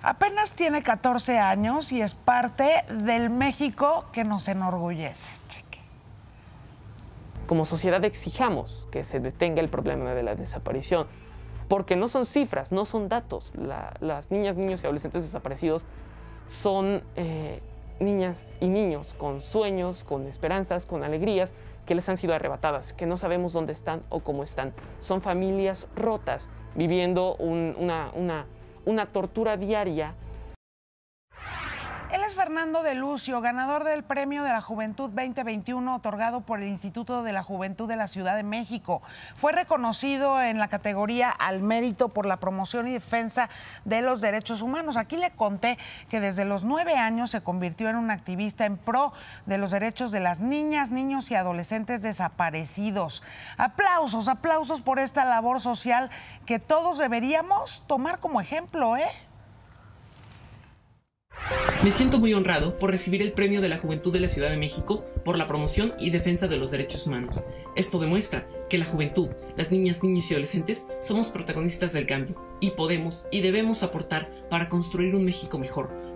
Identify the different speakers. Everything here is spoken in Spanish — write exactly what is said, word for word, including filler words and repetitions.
Speaker 1: Apenas tiene catorce años y es parte del México que nos enorgullece. Cheque.
Speaker 2: Como sociedad exijamos que se detenga el problema de la desaparición, porque no son cifras, no son datos. La, las niñas, niños y adolescentes desaparecidos son eh, niñas y niños con sueños, con esperanzas, con alegrías que les han sido arrebatadas, que no sabemos dónde están o cómo están. Son familias rotas, viviendo un, una, una, una tortura diaria.
Speaker 1: Él es Fernando de Lucio, ganador del Premio de la Juventud veinte veintiuno otorgado por el Instituto de la Juventud de la Ciudad de México. Fue reconocido en la categoría al mérito por la promoción y defensa de los derechos humanos. Aquí le conté que desde los nueve años se convirtió en un activista en pro de los derechos de las niñas, niños y adolescentes desaparecidos. Aplausos, aplausos por esta labor social que todos deberíamos tomar como ejemplo, ¿eh?
Speaker 3: Me siento muy honrado por recibir el Premio de la Juventud de la Ciudad de México por la promoción y defensa de los derechos humanos. Esto demuestra que la juventud, las niñas, niños y adolescentes somos protagonistas del cambio y podemos y debemos aportar para construir un México mejor,